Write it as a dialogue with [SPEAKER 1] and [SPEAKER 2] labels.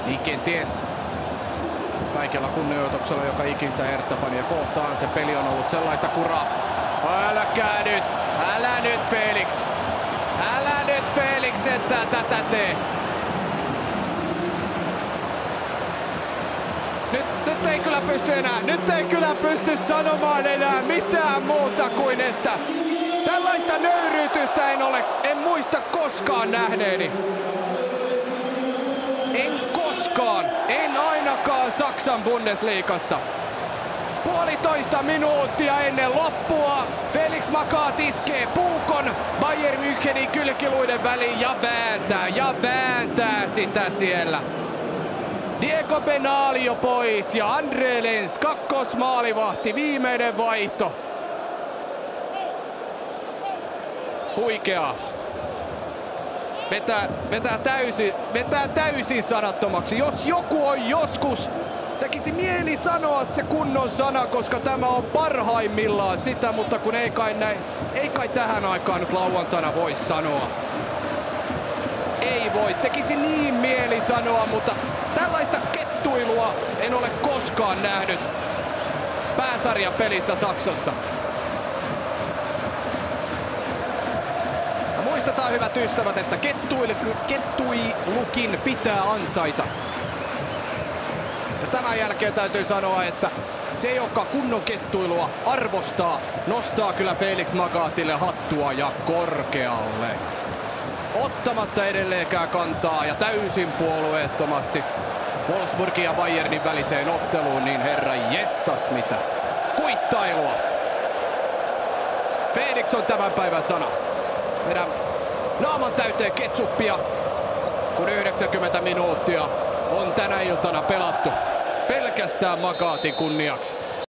[SPEAKER 1] Niin kenties kaikella kunnioituksella joka ikistä Hertha-fania kohtaan se peli on ollut sellaista kuraa. Älä nyt Felix, että tätä tee. Nyt ei kyllä pysty sanomaan enää mitään muuta kuin että tällaista nöyryytystä en muista koskaan nähneeni. En ainakaan Saksan Bundesliigassa. 1,5 minuuttia ennen loppua Felix Magath iskee puukon Bayern Münchenin kylkiluiden väliin ja vääntää sitä siellä. Diego Benalio pois ja André Lenz kakkosmaalivahti, viimeinen vaihto. Huikeaa. Vetää täysin sanattomaksi. Jos joku on joskus, tekisi mieli sanoa se kunnon sana, koska tämä on parhaimmillaan sitä, mutta kun ei kai tähän aikaan nyt lauantaina voi sanoa. Ei voi, tekisi niin mieli sanoa, mutta tällaista kettuilua en ole koskaan nähnyt pääsarjan pelissä Saksassa. Ja muistetaan hyvät ystävät, että kettuilukin pitää ansaita. Ja tämän jälkeen täytyy sanoa, että se, joka kunnon kettuilua arvostaa, nostaa kyllä Felix Magathille hattua ja korkealle. Ottamatta edelleenkään kantaa ja täysin puolueettomasti Wolfsburgin ja Bayernin väliseen otteluun, niin herra jestas mitä kuittailua. Felix on tämän päivän sana. Meidän naaman täyteen ketsuppia, kun 90 minuuttia on tänä iltana pelattu pelkästään Magathin kunniaksi.